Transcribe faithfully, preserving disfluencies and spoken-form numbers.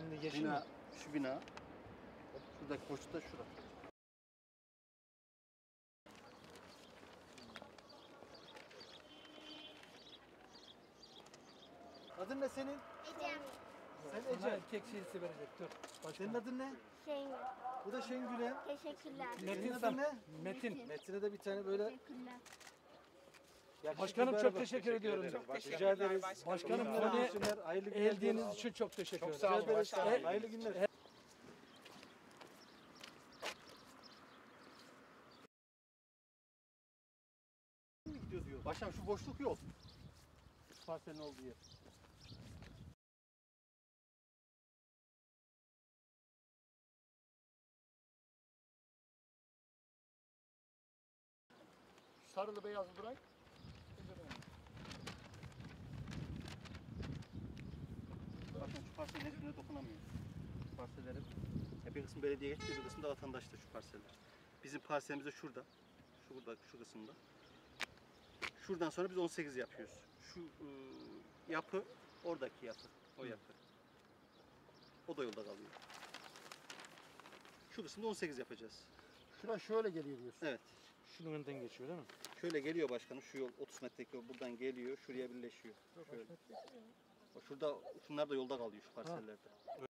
içinde yeşil Bina, mi? şu bina. Şuradaki boşluk da şura. Adın ne senin? Ecem. Sen Sana Ece. erkek şeysi verecek. Dur. Senin Başkanım. adın ne? Şengül. Bu da Şengül'e. Teşekkürler. Metin Senin sen. adın ne? Metin. Metin'e de bir tane böyle Teşekkürler. yakışıklı Başkanım bir çok araba. teşekkür ediyorum. Rica ederiz. Başkanım İyi beni günler, hayırlı günler. eldiğiniz için çok teşekkür ederim. Rica ederiz. başkanım. Hayırlı günler. Başkanım şu boşluk yok. Parselin olduğu yer. Sarılı beyazlı bırak. Bakın şu parselin hiçbirine dokunamıyoruz. Şu parsellerin ya bir kısmı belediye geçti, bir kısmı da vatandaşta şu parseller. Bizim parselimiz de şurada. Şurada, şu kısımda. Şuradan sonra biz on sekiz yapıyoruz. Şu ıı, yapı oradaki yapı. O yapı. O da yolda kalıyor. Şu kısımda on sekiz yapacağız. Şura şöyle geliyor diyorsun. Evet. Şunun önünden geçiyor değil mi? Şöyle geliyor başkanım. Şu yol otuz metrelik yol buradan geliyor. Şuraya birleşiyor. Şöyle. Bak şurada şunlar da yolda kalıyor şu parsellerde.